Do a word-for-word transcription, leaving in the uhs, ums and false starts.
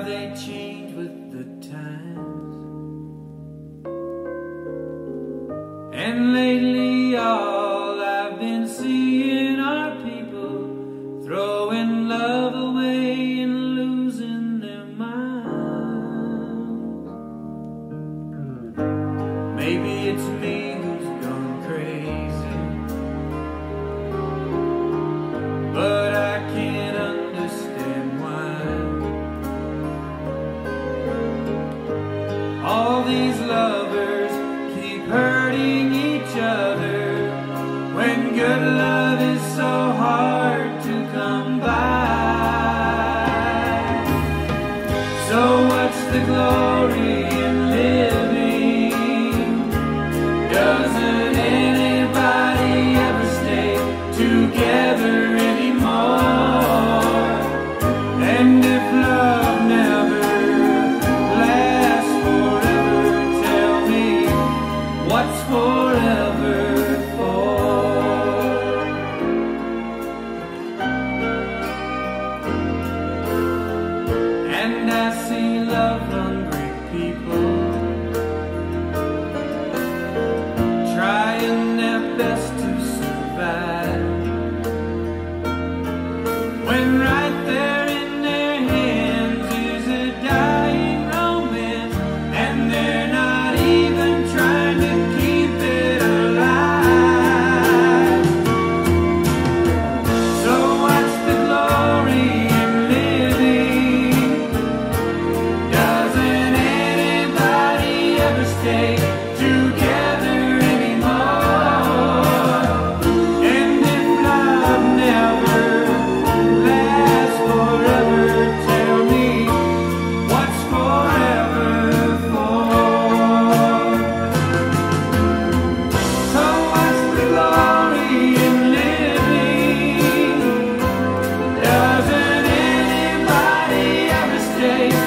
they change with the times. And lately all I've been seeing are people throwing love away and losing their minds. Maybe it's me who's gone crazy, but I can't understand why all these lovers keep hurting each other when good love is so hard to come by. So what's the glory in living? Doesn't anybody ever stay together anymore? And if love never lasts forever, tell me, what's forever for? And I see love-hungry people trying their best to survive, when right there in their hands is a dying romance, and they're not even trying to keep it alive. So what's the glory in living? Doesn't anybody ever stay together anymore? And if love never lasts forever, tell me, what's forever for? So what's the glory in living? Doesn't anybody ever stay